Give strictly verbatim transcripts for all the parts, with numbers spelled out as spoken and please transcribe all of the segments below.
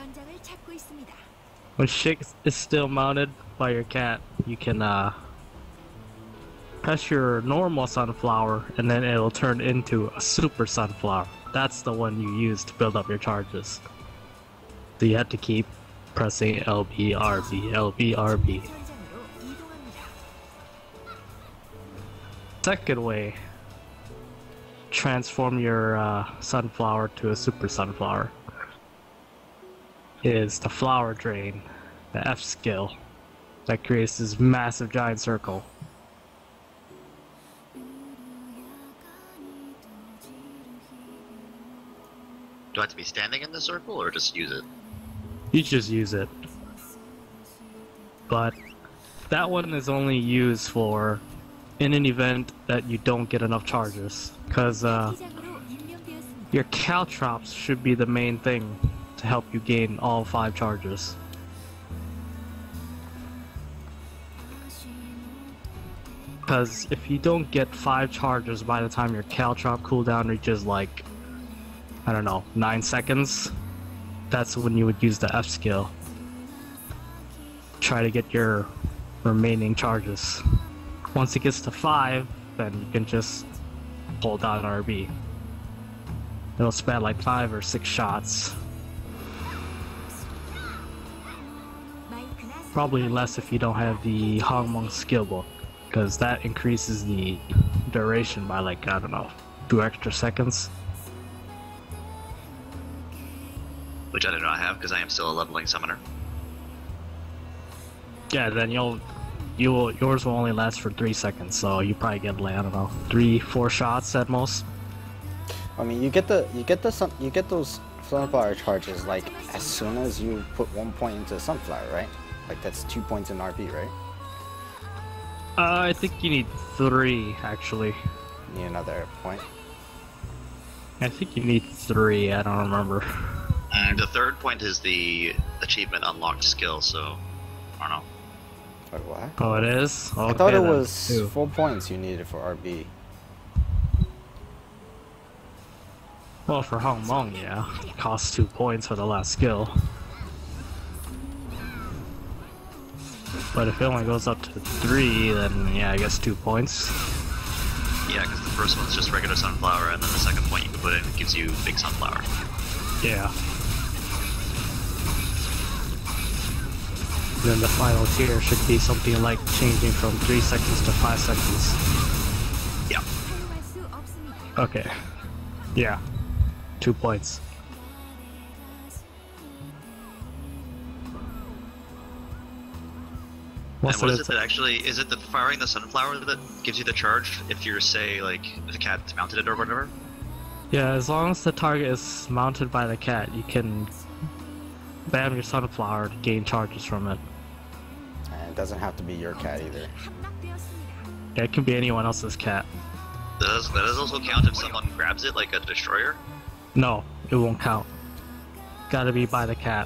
When shit is still mounted by your cat, you can uh, press your normal sunflower and then it'll turn into a super sunflower. That's the one you use to build up your charges. So you have to keep pressing L B, R B, L B, R B. Second way, transform your uh, sunflower to a super sunflower, is the flower drain, the F skill, that creates this massive giant circle. Do I have to be standing in the circle or just use it? You just use it. But that one is only used for in an event that you don't get enough charges, because uh, your caltrops should be the main thing to help you gain all five charges. Because if you don't get five charges by the time your caltrop cooldown reaches like, I don't know, nine seconds, that's when you would use the F skill. Try to get your remaining charges. Once it gets to five, then you can just hold down R B. It'll span like five or six shots. Probably less if you don't have the Hongmeng skill book, because that increases the duration by like, I don't know, two extra seconds. Which I do not have because I am still a leveling summoner. Yeah, then you'll, you will, yours will only last for three seconds, so you probably get like, I don't know, three, four shots at most. I mean, you get the you get the sun you get those sunflower charges like as soon as you put one point into sunflower, right? Like that's two points in R B, right? Uh, I think you need three actually. You need another point. I think you need three. I don't remember. And the third point is the achievement unlocked skill, so I don't know. Wait, what? Oh, it is? Okay, I thought it then. was Two. four points you needed for R B. Well, for Hongmeng, yeah. It costs two points for the last skill. But if it only goes up to three, then yeah, I guess two points. Yeah, because the first one's just regular sunflower, and then the second point you can put in gives you big sunflower. Yeah. Then the final tier should be something like changing from three seconds to five seconds. Yeah. Okay. Yeah. Two points. And what is it it that actually, is it the firing the sunflower that gives you the charge if you're, say, like, if the cat's mounted it or whatever? Yeah, as long as the target is mounted by the cat, you can bam your sunflower to gain charges from it. And it doesn't have to be your cat either. Yeah, it can be anyone else's cat. Does that does also count if someone grabs it like a destroyer? No, it won't count. Gotta be by the cat.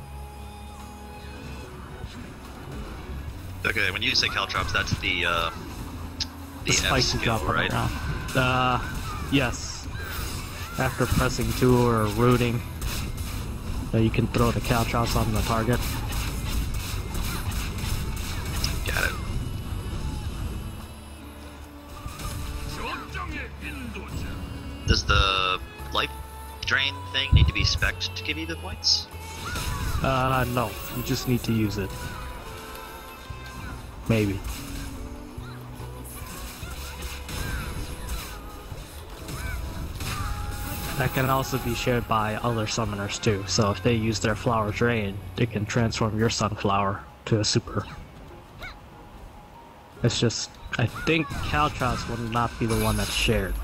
Okay, when you say caltrops, that's the uh, the, The F spikes you skill, drop on right? the ground. Uh, yes. After pressing two or rooting, uh, you can throw the caltrops on the target. Got it. Does the life drain thing need to be spec'd to give you the points? Uh, no. You just need to use it. Maybe. That can also be shared by other summoners too, so if they use their flower drain, they can transform your sunflower to a super. It's just, I think caltrops will not be the one that's shared.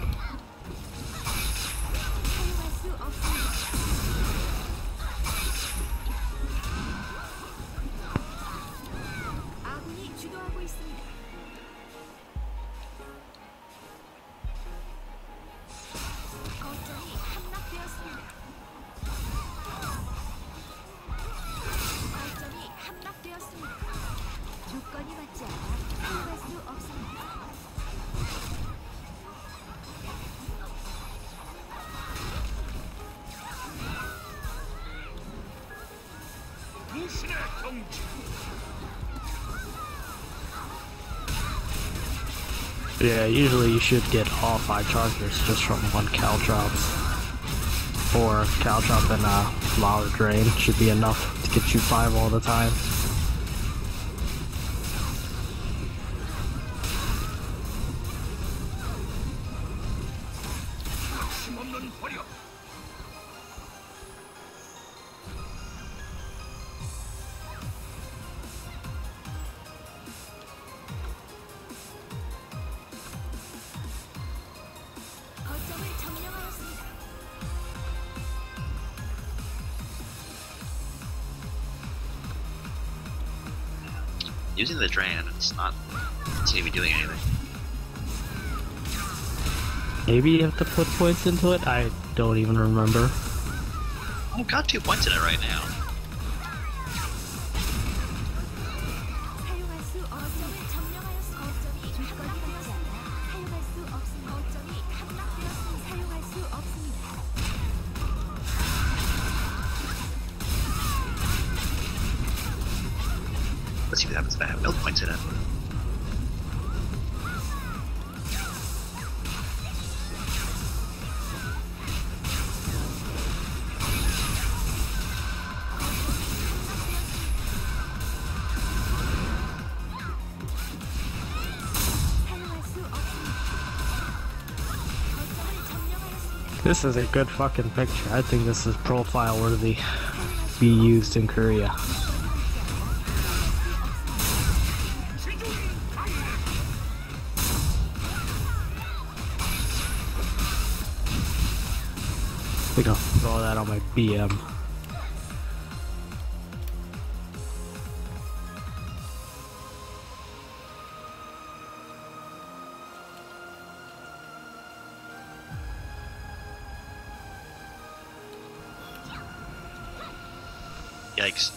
Yeah, usually you should get all five chargers just from one Caltrops. Or Caltrop and a Flower Drain should be enough to get you five all the time. Using the drain, it's not seem to be doing anything. Maybe you have to put points into it? I don't even remember. I've got two points in it right now. Let's see what happens if I have no points in it. This is a good fucking picture. I think this is profile worthy. Be used in Korea. I think I'll throw that on my B M. Yikes.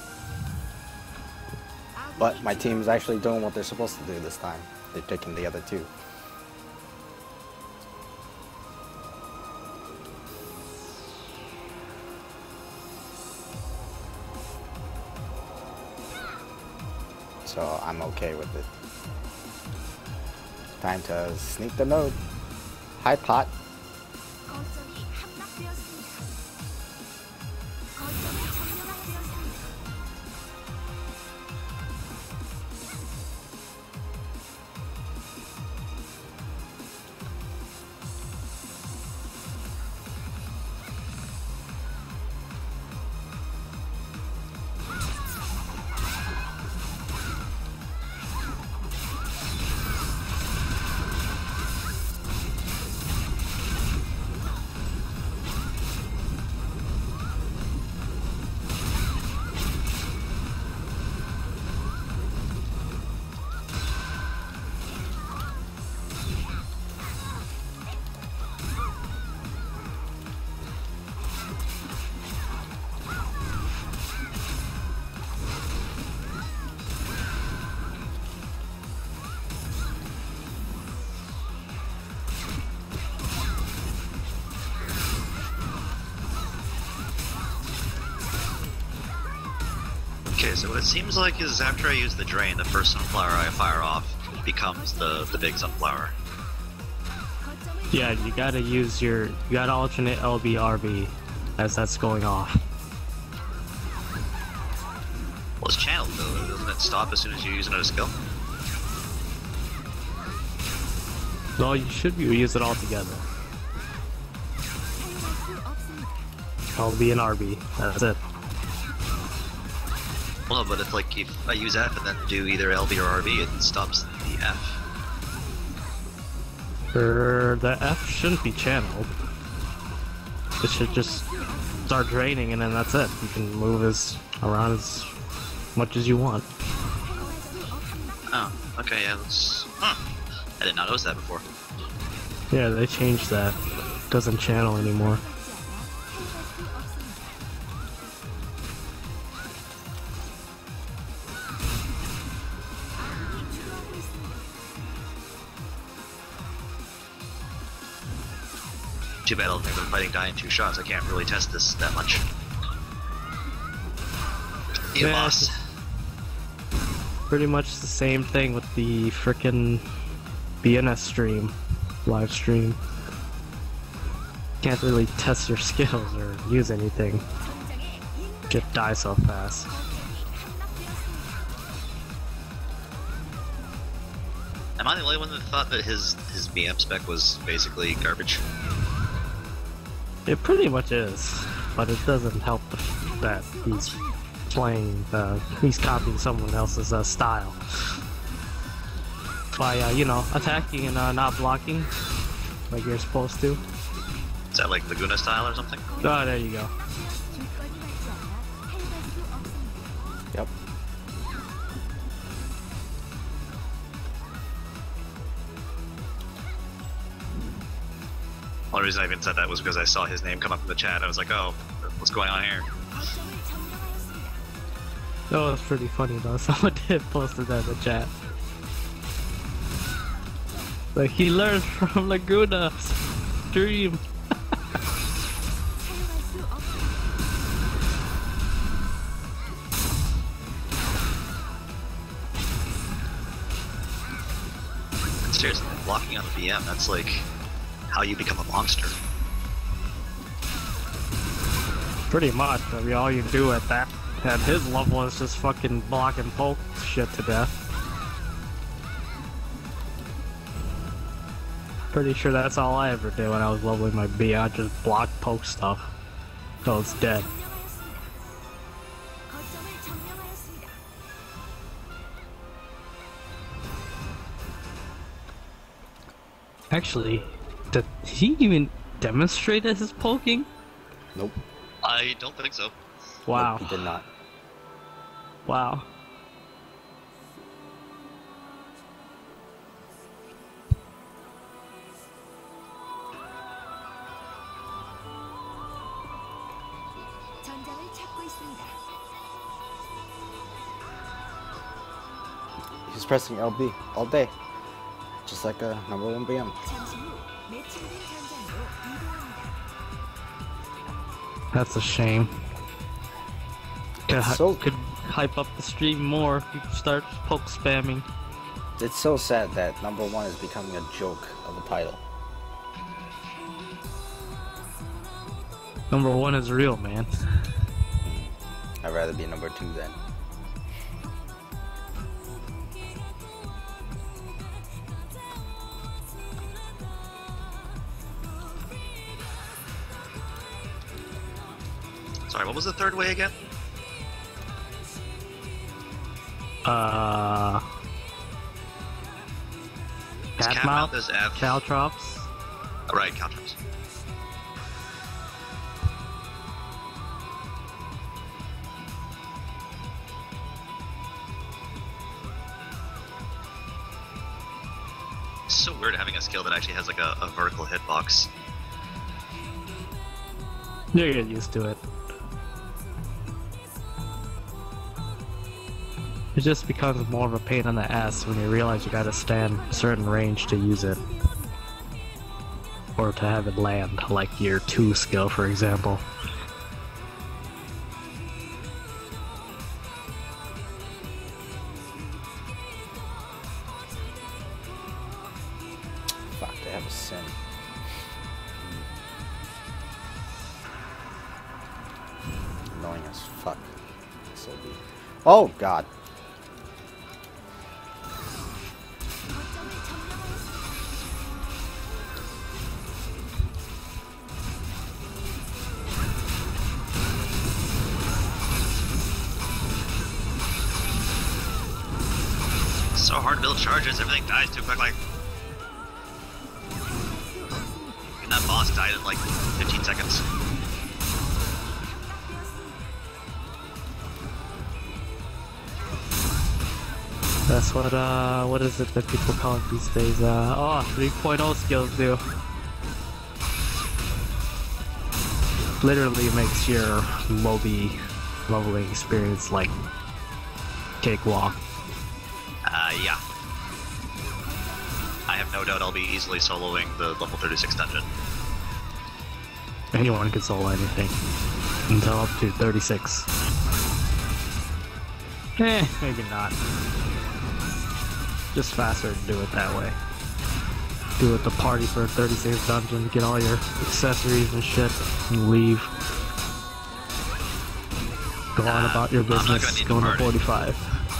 But my team's actually doing what they're supposed to do this time. They're taking the other two. So I'm okay with it. Time to sneak the node. Hi, Pot. Okay, so what it seems like is after I use the drain, the first sunflower I fire off becomes the, the big sunflower. Yeah, you gotta use your, you gotta alternate L B R B as that's going off. Well, it's channeled though, doesn't it stop as soon as you use another skill? No, you should be use it all together. L B and R B, that's it. Well, no, but if like if I use F and then do either L B or R B, it stops the F. Er, the F shouldn't be channeled. It should just start draining and then that's it. You can move as around as much as you want. Oh, okay, yeah, that's... Huh. I did not notice that before. Yeah, they changed that. It doesn't channel anymore. Too bad I've been fighting die in two shots. I can't really test this that much. You Yeah, boss. pretty much the same thing with the frickin' B N S stream, live stream. Can't really test your skills or use anything. Just die so fast. Am I the only one that thought that his his B M spec was basically garbage? It pretty much is, but it doesn't help the f that he's playing, uh, he's copying someone else's uh, style. By, uh, you know, attacking and uh, not blocking, like you're supposed to. Is that like Laguna style or something? Oh, there you go. Yep. Only reason I even said that was because I saw his name come up in the chat. I was like, oh, what's going on here? That was pretty funny though. Someone did posted that in the chat. Like he learned from Laguna's stream. Seriously, blocking on the B M, that's like how you become a monster. Pretty much. I mean, all you do at that, at his level is just fucking block and poke shit to death. Pretty sure that's all I ever did when I was leveling my B. I just block poke stuff till it's dead. Actually, did he even demonstrate his poking? Nope. I don't think so. Wow. Nope, he did not. Wow. He's pressing L B all day. Just like a number one B M. That's a shame. Could, So- could hype up the stream more if you start poke spamming. It's so sad that number one is becoming a joke of a title. Number one is real, man. I'd rather be number two then. Sorry, what was the third way again? Uh, Is Catmouth, Catmouth is F. Caltrops. Oh, right, Caltrops. It's so weird having a skill that actually has like a, a vertical hitbox. You get used to it. It just becomes more of a pain in the ass when you realize you gotta stand a certain range to use it. Or to have it land, like your two skill, for example. Fuck, they have a sin. Annoying as fuck. This will be. Oh god. It's so hard to build charges, everything dies too quickly. And that boss died in like fifteen seconds. That's what, uh, what is it that people call it these days? Uh, oh, three point oh skills do. Literally makes your lobby leveling experience like cakewalk. Uh, yeah. I have no doubt I'll be easily soloing the level thirty-six dungeon. Anyone can solo anything. Until up to thirty-six. Eh, maybe not. just faster to do it that way. Do it the party for a thirty-six dungeon, get all your accessories and shit, and leave. Go on about your business, go to forty-five.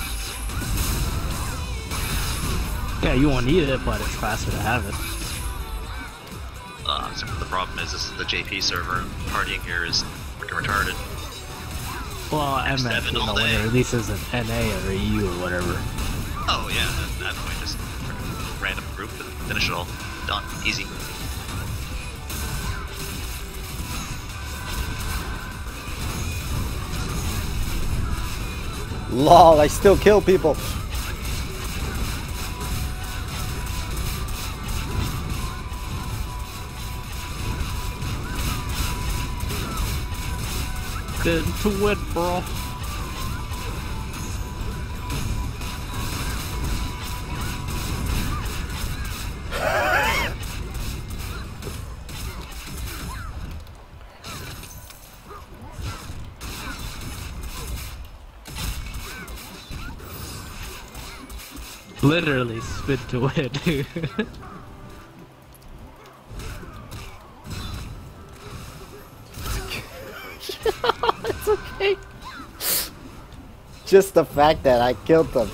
Yeah, you won't need it, but it's faster to have it. Uh, so the problem is, this is the J P server. Partying here is freaking retarded. Well, I meant, you know, when it releases an N A or E U or whatever. Oh yeah, at that point, just random group and finish it all. Done. Easy. Lol, I still kill people. Get into it, bro. Literally spit to it. It's okay. Just the fact that I killed them.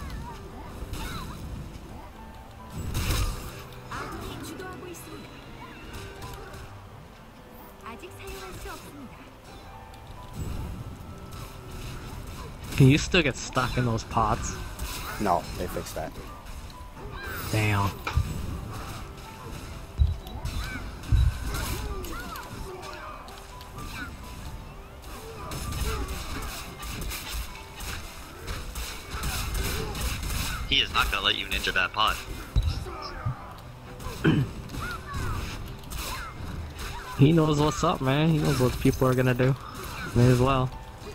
Can you still get stuck in those pots? No, they fixed that. Damn. He is not gonna let you ninja that pot. He knows what's up, man. He knows what people are gonna do. May as well.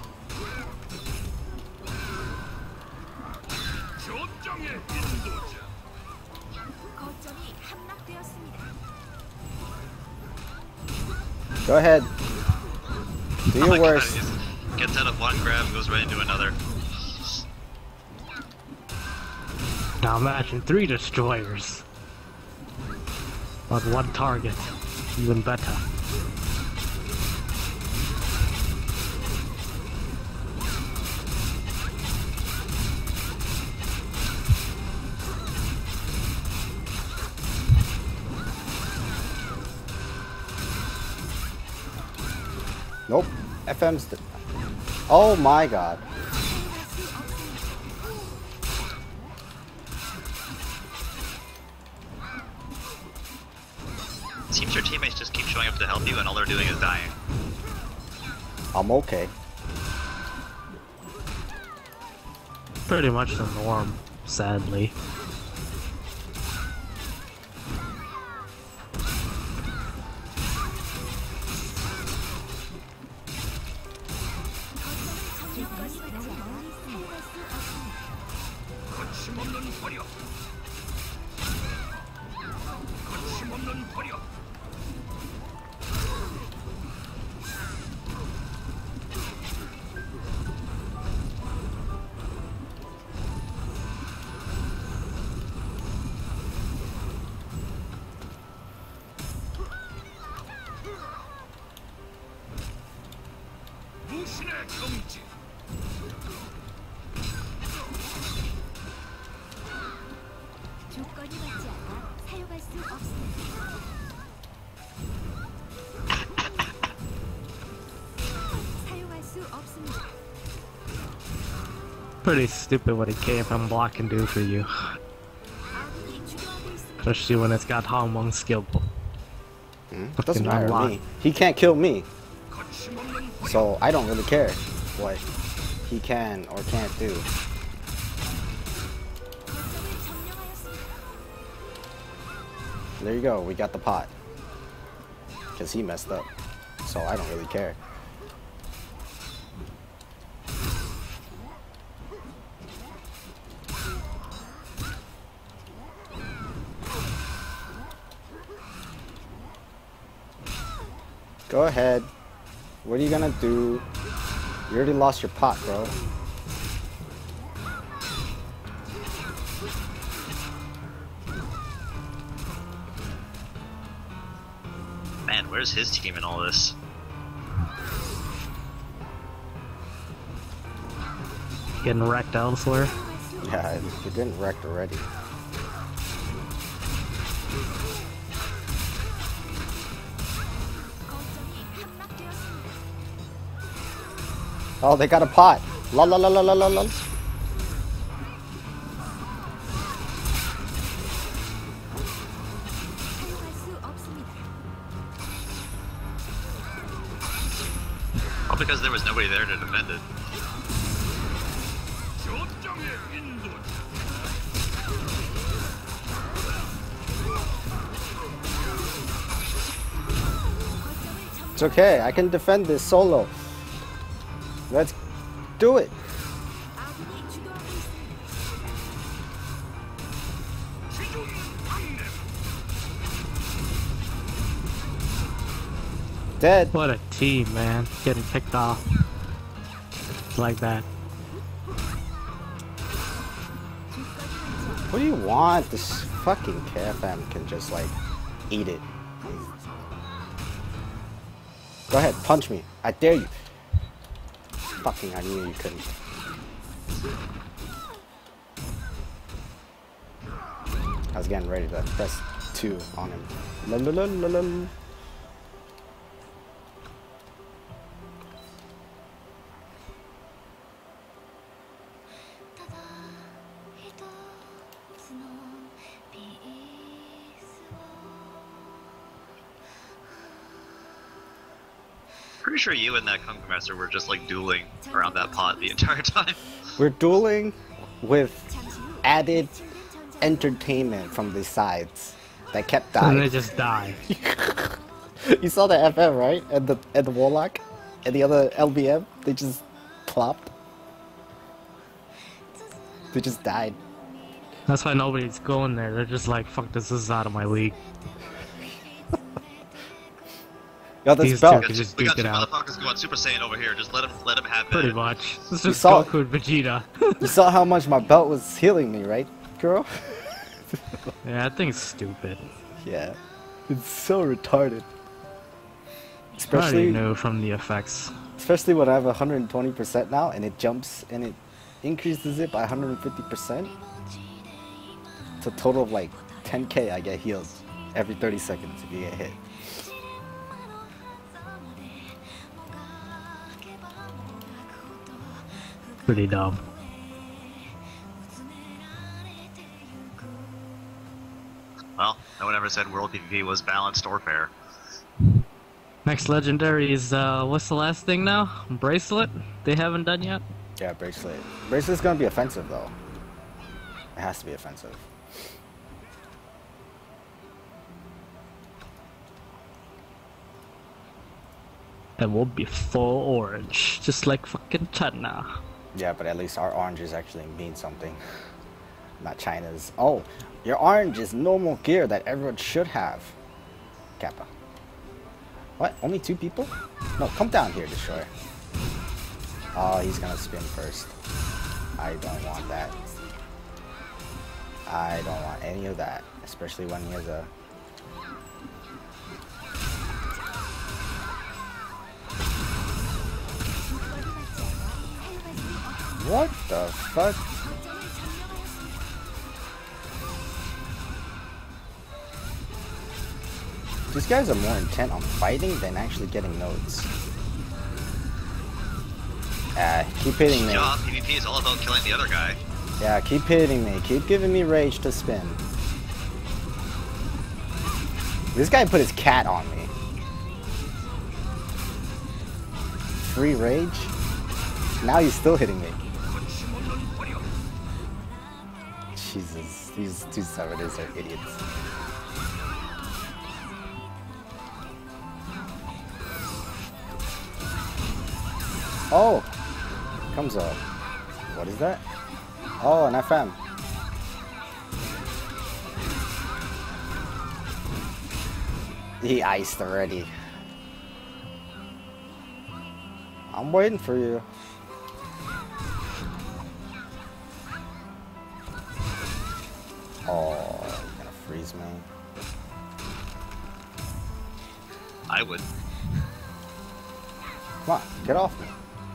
Go ahead. Do Oh your my worst. God, he gets out of one grab and goes right into another. Now imagine three destroyers. But one target. Even better. Nope. F M's the... Oh my god. Seems your teammates just keep showing up to help you and all they're doing is dying. I'm okay. Pretty much the norm, sadly. Pretty stupid what a K F M block can do for you. Especially when it's got Hongmeng skill. Hmm? Doesn't matter to me. He can't kill me. So I don't really care what he can or can't do. There you go, we got the pot. Because he messed up. So I don't really care. Go ahead. What are you gonna do? You already lost your pot, bro. Where's his team in all this? Getting wrecked elsewhere. Yeah, it didn't wreck already. Oh, they got a pot. La la la la la la la. All because there was nobody there to defend it. It's okay, I can defend this solo. Let's do it. Dead. What a team, man. Getting picked off. Like that. What do you want? This fucking K F M can just like eat it. Go ahead, punch me. I dare you. Fucking, I knew you couldn't. I was getting ready to press two on him. La la la la la. Pretty sure you and that Kung Fu Master were just like dueling around that pot the entire time. We're dueling with added entertainment from the sides that kept dying. And they just die. You saw the F M, right? And the and the Warlock and the other L B M, they just plopped. They just died. That's why nobody's going there. They're just like, fuck this, this is out of my league. Yo, this These belt. two can just We got duke two it out. motherfuckers going Super Saiyan over here. Just let him, let him have it. Pretty much. It's You just saw- Goku and Vegeta. You saw how much my belt was healing me, right, girl? Yeah, that thing's stupid. Yeah. It's so retarded. I already Especially, knew from the effects. especially when I have one hundred twenty percent now and it jumps and it increases it by one hundred fifty percent. It's a total of like ten K I get healed every thirty seconds if you get hit. Pretty dumb. Well, no one ever said World PvP was balanced or fair. Next legendary is, uh, what's the last thing now? Bracelet? They haven't done yet? Yeah, bracelet. Bracelet's gonna be offensive though. It has to be offensive. And we'll be full orange. Just like fucking China. Yeah, but at least our oranges actually mean something. Not China's. Oh, your orange is normal gear that everyone should have. Kappa. What? Only two people? No, come down here, Destroyer. Oh, he's gonna spin first. I don't want that. I don't want any of that. Especially when he has a... What the fuck? These guys are more intent on fighting than actually getting nodes. Ah, keep hitting me. Yeah, PvP is all about killing the other guy. Yeah, keep hitting me. Keep giving me rage to spin. This guy put his cat on me. Free rage? Now he's still hitting me. Jesus, these two servitors are idiots. Oh! Comes up. What is that? Oh, an F M. He iced already. I'm waiting for you. Oh, you're gonna freeze me. I would. Come on, get off me.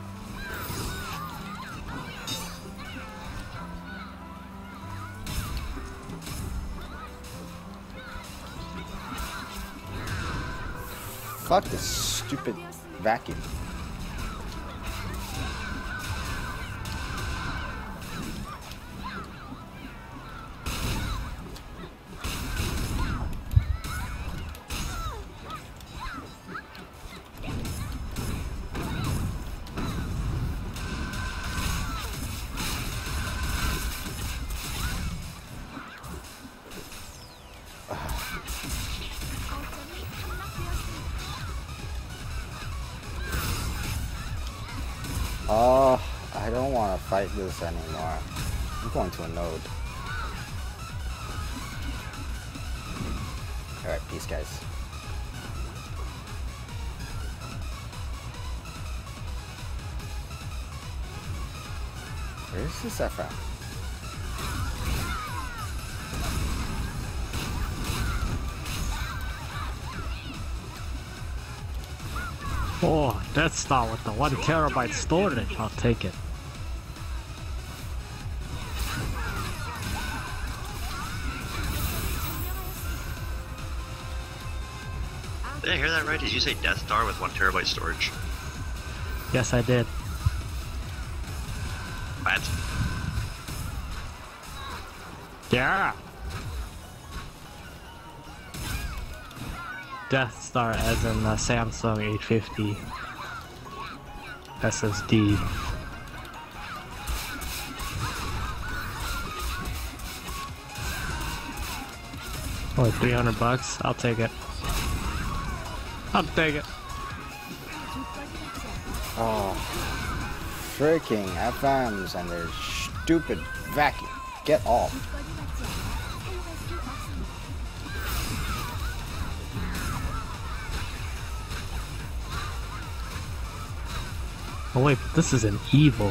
Fuck this stupid vacuum. Oh, I don't want to fight this anymore. I'm going to a node. Alright, peace guys. Where is this from? Oh, Death Star with the one terabyte storage. I'll take it. Did I hear that right? Did you say Death Star with one terabyte storage? Yes, I did. What? Yeah. Death Star as in the Samsung eight fifty S S D. Only three hundred bucks. I'll take it. I'll take it. Oh, freaking F Ms and their stupid vacuum. Get off. Oh wait, but this is an evil.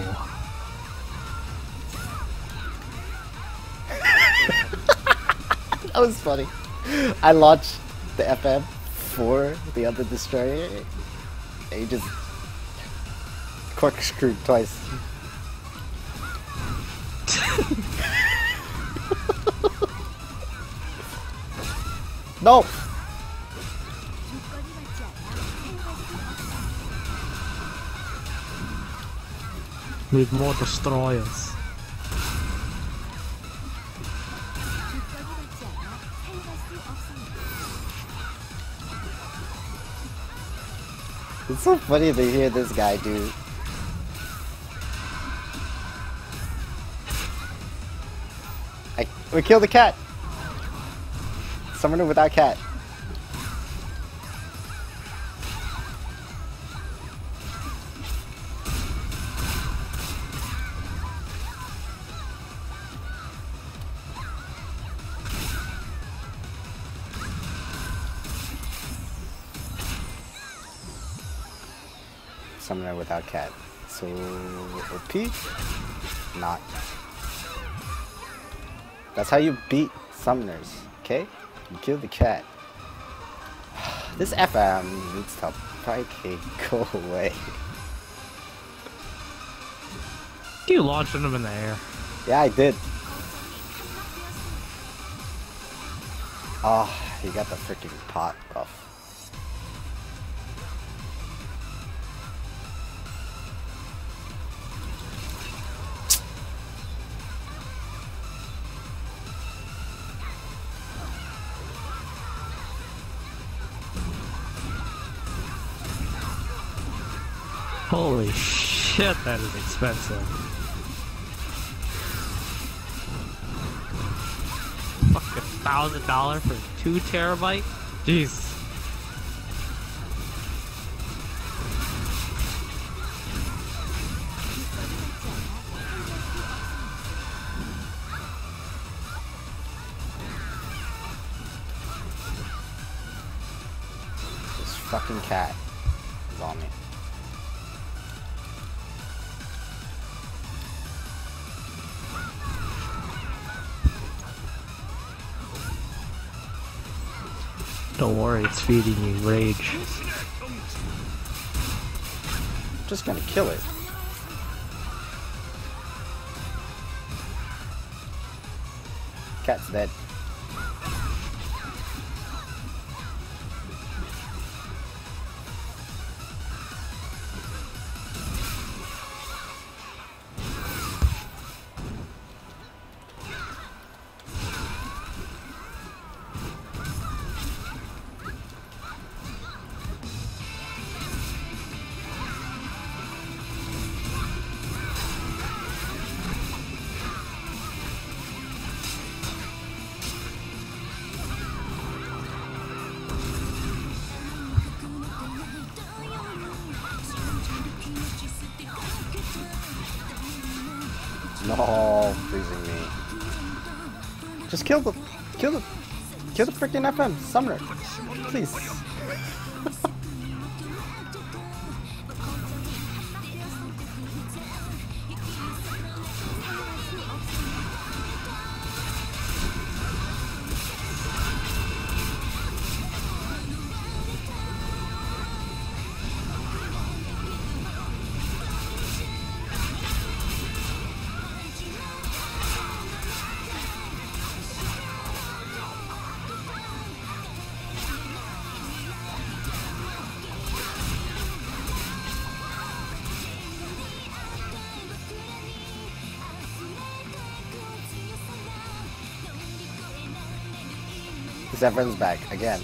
That was funny. I launched the F M for the other destroyer and he just corkscrewed twice. No! Need more destroyers. It's so funny to hear this guy do. I we killed the cat. Summoner without cat. Summoner without cat. So O P? Not. That's how you beat summoners, okay? You kill the cat. This F M needs to fucking go away. You launching them in the air. Yeah, I did. Oh, he got the freaking pot off. Holy shit, that is expensive. Fucking thousand dollar for two terabyte? Jeez. This fucking cat is on me. Don't worry, it's feeding you rage. Just gonna kill it. Cat's dead. No, freezing me. Just kill the, kill the, kill the freaking F M summoner, please. Zevran's back again.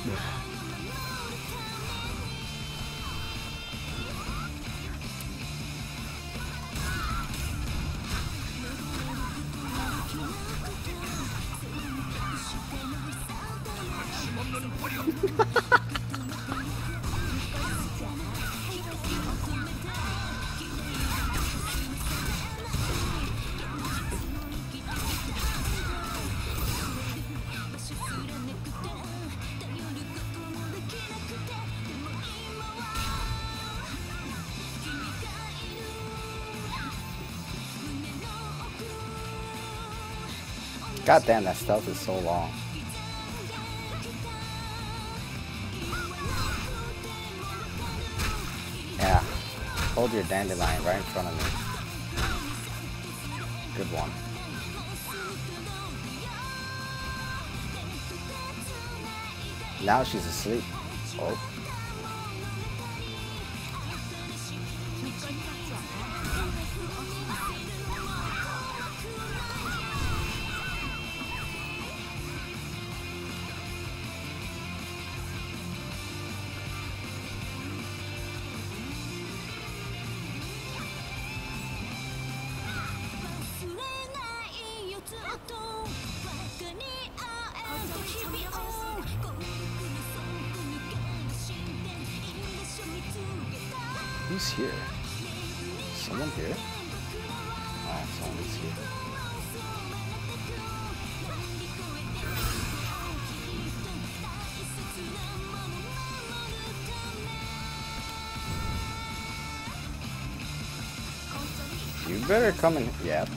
God damn, that stealth is so long. Yeah, hold your dandelion right in front of me. Good one. Now she's asleep. Oh. Who's here? Someone here? Oh, someone's here. You better come in. Yeah.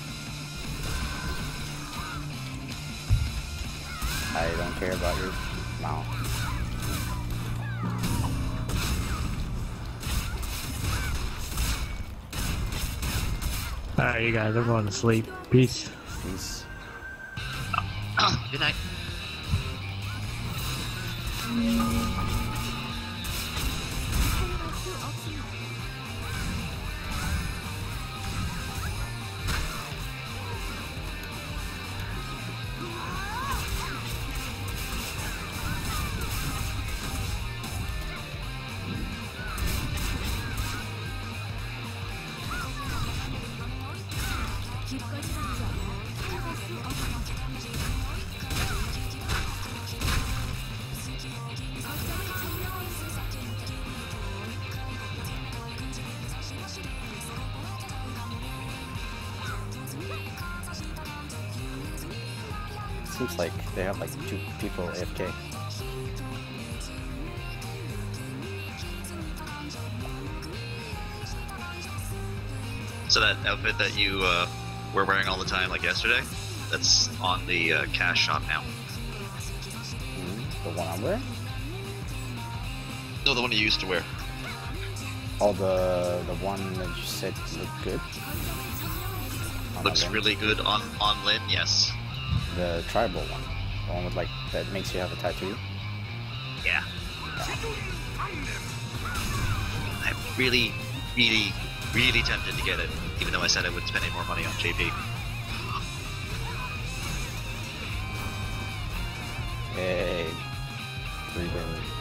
I don't care about your mouth. Alright, you guys, I'm going to sleep. Peace. Peace. Good night. Seems like they have like two people A F K. So that outfit that you uh, were wearing all the time, like yesterday, that's on the uh, cash shop now. Mm-hmm. The one I'm wearing? No, the one you used to wear. Oh, the the one that you said looked good. On Looks Lin. really good on on Lin, yes. The tribal one, the one with like that makes you have a tattoo. Yeah. I'm really, really, really tempted to get it, even though I said I wouldn't spend any more money on J P. Hey, three win.